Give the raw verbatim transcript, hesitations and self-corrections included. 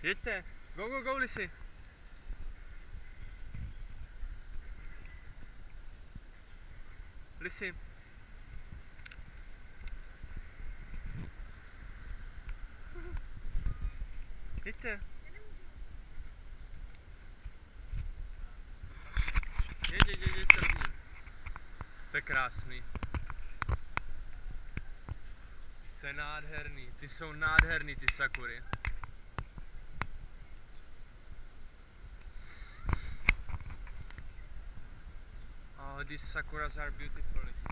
Jeďte. Go, go, go, Lisi. Lisi. Jeďte. Jeď, jeď, jeď, jeď, to je krásný. To je nádherný, ty jsou nádherný, ty sakury. Oh, these sakuras are beautiful.